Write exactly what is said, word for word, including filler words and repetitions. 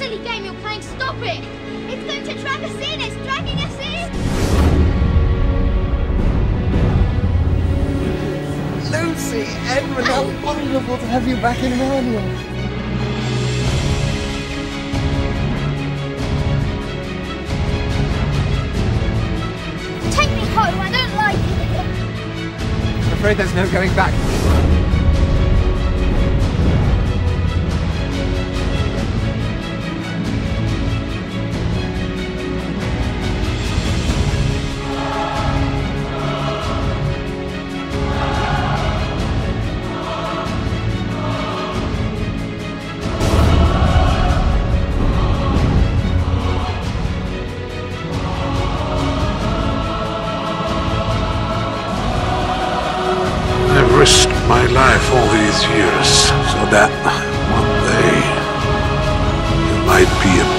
silly game you're playing. Stop it! It's going to drag us in. It's dragging us in. Lucy, Edmund, how wonderful to have you back in Narnia. Take me home. I don't like it. I'm afraid there's no going back. I've risked my life all these years so that one day it might be a